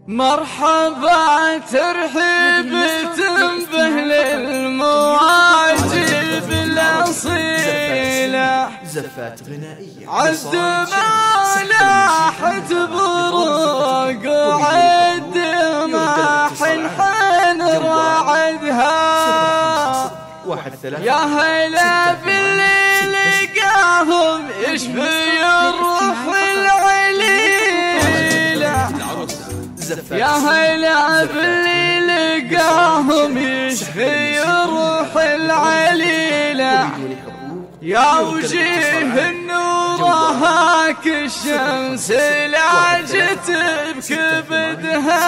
مرحبا ترحيب تنبه للمواجب الأصيلة، زفات غنائية عز ما لاحت بروق وعد ما حنحن رعدها. يا هلا باللي لقاهم يشفي الروح العليلة، يا هلا باللي لقاهم يشفي الروح العليلة. يا وجيه النور هاك الشمس لاجت بكبدها.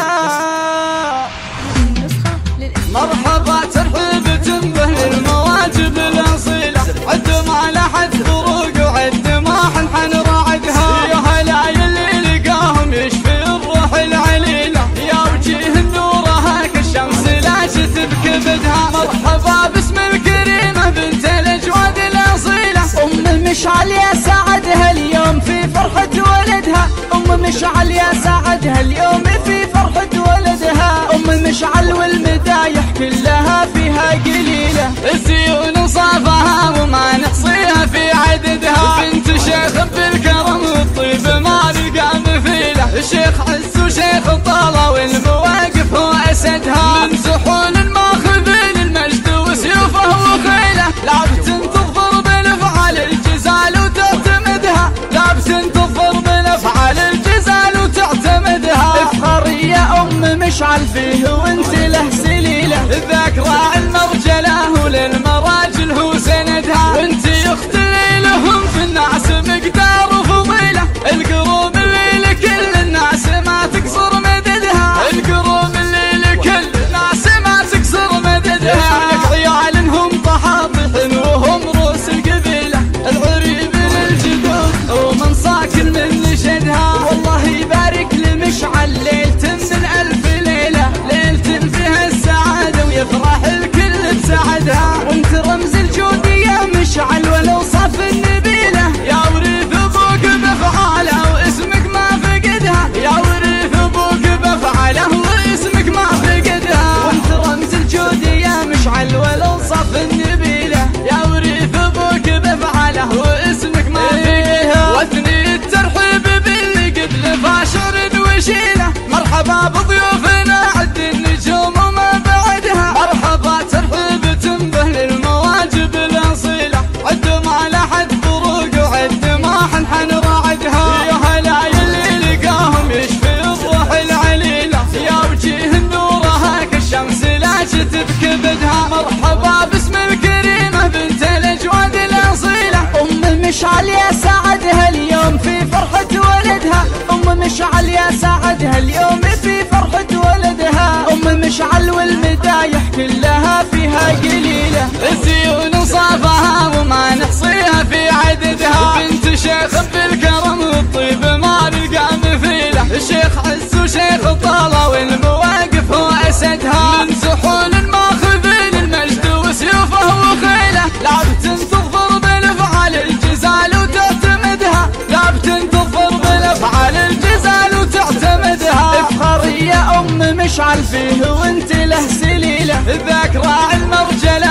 مرحبا ترحيب تنبه للمواجب الأصيلة، عد ما لحد فروق وعد ما حنحن رعدها. يا هلا يلي لقاهم يشفي الروح العليلة، يا وجيه النور هاك الشمس لاجت بكبدها. مرحبا باسم الكريمة بنت الأجواد الأصيلة، أم مشعل يا سعدها اليوم في فرحة ولدها. أم مشعل يا سعدها اليوم في فرحة ولدها. أم مشعل والمدايح كلها فيها قليلة، الزيون صافها وما نحصيها في عددها. بنت شيخ بالكرم والطيب ما نلقى مثيله، الشيخ عز وشيخ طالة والمواقف هو أسدها. من سحول ماخذين المجد وسيوفه وخيله، لابت تظفر بالافعال الجزال وتعتمدها. لابت تظفر بالافعال الجزال وتعتمدها. افخر يا ام مشعل فيه وانت له سليله، ذاكرة المرجله وللمراجل هو سندها. وانت اخت لهم في الناس مقدار وفضيله، القروم اللي لكل الناس ما تقصر مددها. القروم اللي لكل الناس ما تقصر مددها. لك عيال هم طحاطح وهم روس القبيله، العريب للجدود ومن صاكل من نشدها. والله يبارك لمشعل ليلة من ألف ليلة، ليلة فيها السعادة ويفرح الكل بسعدها. وانت رمز الجود يا مشعل ولو صف النبيلة، يا وريث ابوك بافعاله واسمك ما فقدها. يا وريث ابوك بافعاله واسمك ما فقدها. وانت رمز الجود يا مشعل ولو صف النبيلة، يا وريث ابوك بافعاله واسمك ما فقدها. واثني الترحيب باللي قبل فاشر وشيله، مرحبا بضيوفنا عد النجوم وما بعدها. مرحبا ترحيب تنبه للمواجب الأصيلة، عد ما لحد فروق وعد ما حنحن رعدها. يا هلا يلي لقاهم يشفي الروح العليلة، يا وجيه النور هاك الشمس لاجت بكبدها. مرحبا باسم الكريمة بنت الأجواد الأصيلة، أم مشعل يا سعدها اليوم في فرحة ولدها. أم مشعل يا سعدها اليوم في فرحة ولدها. أم مشعل والمدايح كلها فيها قليلة، الزيون صافها وما نحصيها في عددها. بنت شيخ بالكرم والطيب ما نلقى مثيله، الشيخ عز وشيخ طالة والمواقف هو أسدها. من سحول ماخذين المجد وسيوفه وخيله، لابت تظفر بالافعال الجزال وتعتمدها. لابت تظفر بالافعال الجزال وتعتمدها. افخر يا ام مشعل فيه وانت له سليله، ذاكرة المرجله